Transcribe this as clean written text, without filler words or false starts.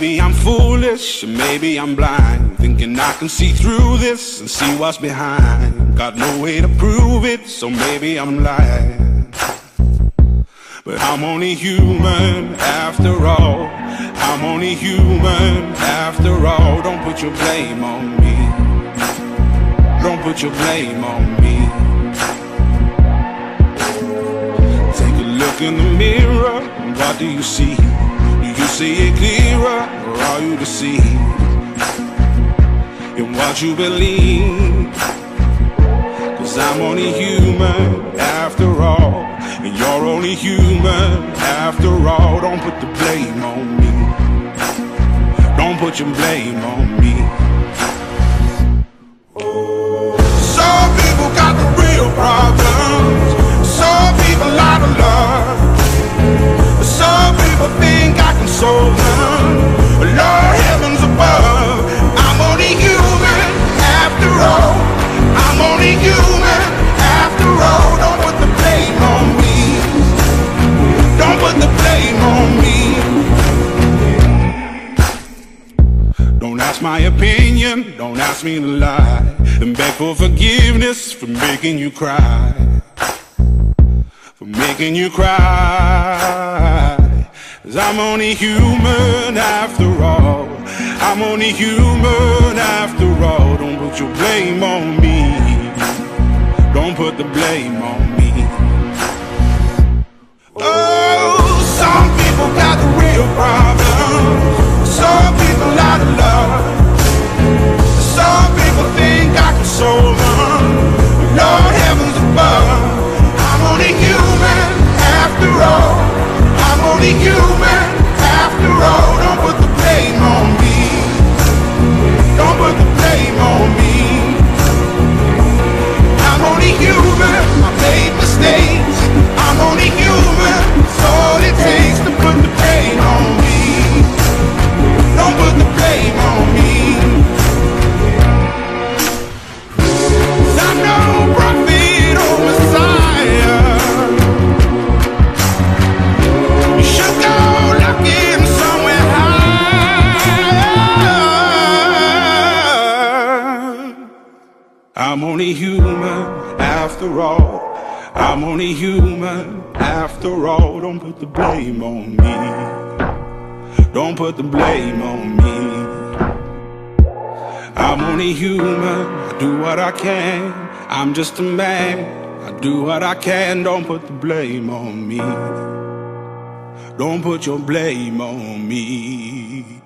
maybe I'm foolish, or maybe I'm blind, thinking I can see through this and see what's behind. Got no way to prove it, so maybe I'm lying. But I'm only human after all. I'm only human after all. Don't put your blame on me. Don't put your blame on me. Take a look in the mirror, and what do you see? Do you see it clearer, or are you deceived in what you believe? 'Cause I'm only human after all, and you're only human after all. Don't put the blame on me. Don't put your blame on me. Some people got the real problems. Some people out of love. Some people think I can solve them. Lord, heavens above, I'm only human after all. I'm only human after all. Don't put the blame on me. Don't put the blame on me. Don't ask my opinion, don't ask me to lie, and beg for forgiveness for making you cry. For making you cry. 'Cause I'm only human after all. I'm only human after all. Don't put your blame on me. Don't put the blame on me. Oh, some people got the real problems. Some people out of love. Some people think I can solve them. Lord, heavens above, I'm only human after all. I'm only human after all. Don't put the blame on me. Don't put the blame on me. I'm only human, I made mistakes. I'm only human, it's all it takes to put the blame on me. Don't put the blame on me. 'Cause I'm no prophet or Messiah. You should go looking somewhere higher. I'm only human after all. I'm only human after all. Don't put the blame on me. Don't put the blame on me. I'm only human, I do what I can. I'm just a man, I do what I can. Don't put the blame on me. Don't put your blame on me.